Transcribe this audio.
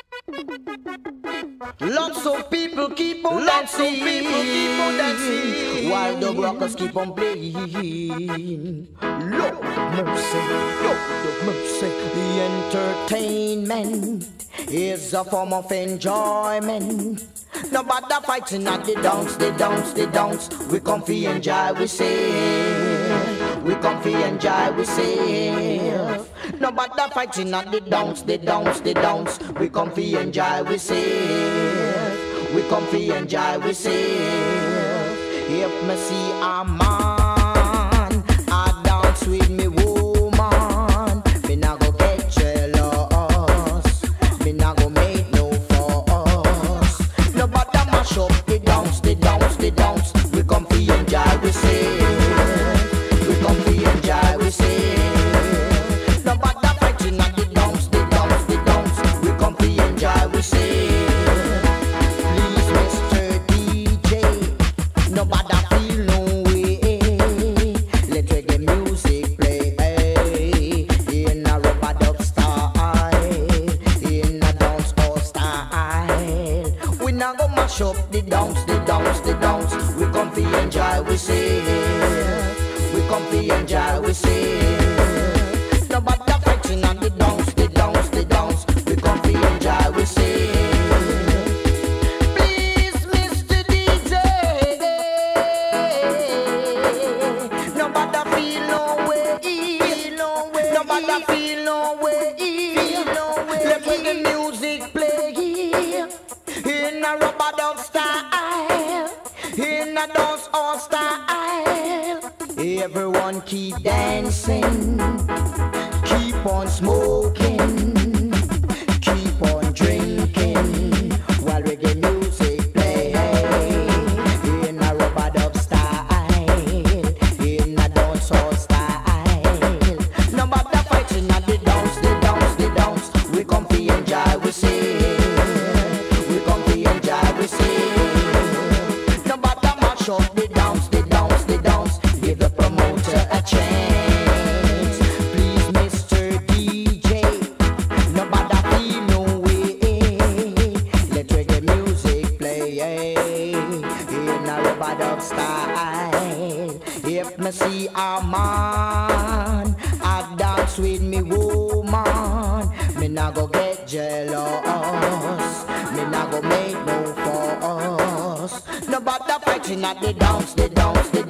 Lots of people keep on dancing, while the rockers keep on playing. Lord mercy, Lord mercy. The entertainment is a form of enjoyment. Nobody fighting at the dance, they dance, they dance. We come fi enjoy, we say. We come fi enjoy, we say. Nobody fighting at the dance, they dance, they dance. We come fi enjoy, we say. We come fi enjoy, we say. If me see a man, I dance with me woman. Me nah go get jealous. Me nah go make no fuss. Nobody mash up the dance, the dance, the dance. We come fi enjoy, we say. We come fi enjoy, we say. Nobody fighting at the dance, the dance, the dance. We come fi enjoy, we say. Please, Mr. DJ, nobody feel no way. Let reggae music play in a rubber dub style, in a dance hall style. We not go mash up the dance, the dance, the dance. We come fi enjoy, we say. We come fi enjoy, we say. Nobody fighting on the dance, the dance, the dance. We come fi enjoy, we say. Please, Mr. DJ, nobody feel no way, no way. Nobody feel no way, no way. Let the music play in a rubber dub style, in a dance hall style. Everyone keep dancing, keep on smoking, keep on drinking while reggae music play in a rubber dub style, in a dance hall style. Nobody fighting at the dance, the dance, the dance. We come fi enjoy, we say. We come fi enjoy, we say. Nobody mash up the dance, the dance, the dance. Give the promoter a chance. Please, Mr. DJ, nobody feel no way. Let reggae music play in a rubber dub style. If me see a man, I dance with me woman. Me nah go get jealous. Me nah go make no fuss. Nobody fighting at the dance, the dance, the